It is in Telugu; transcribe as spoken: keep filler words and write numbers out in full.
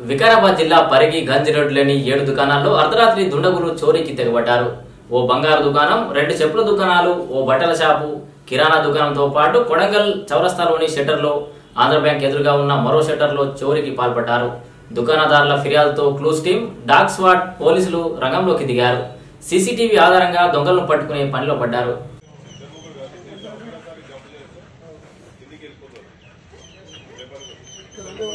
వికారాబాద్ జిల్లా పరిగి గంజ్ రోడ్లోని ఏడు దుకాణాల్లో అర్ధరాత్రి దుండగులు చోరీకి తెగబడ్డారు. ఓ బంగారు దుకాణం, రెండు చెప్పుల దుకాణాలు, ఓ బట్టల షాపు, కిరాణా దుకాణంతో పాటు కొడంగల్ చౌరస్తాలోని షట్టర్లో, ఆంధ్ర బ్యాంక్ ఎదురుగా ఉన్న మరో షట్టర్లో చోరీకి పాల్పడ్డారు. దుకాణదారుల ఫిర్యాదుతో క్లూస్ టీం, డాగ్ స్వాట్ పోలీసులు రంగంలోకి దిగారు. సీసీటీవీ ఆధారంగా దొంగలను పట్టుకునే పనిలో పడ్డారు. Hello.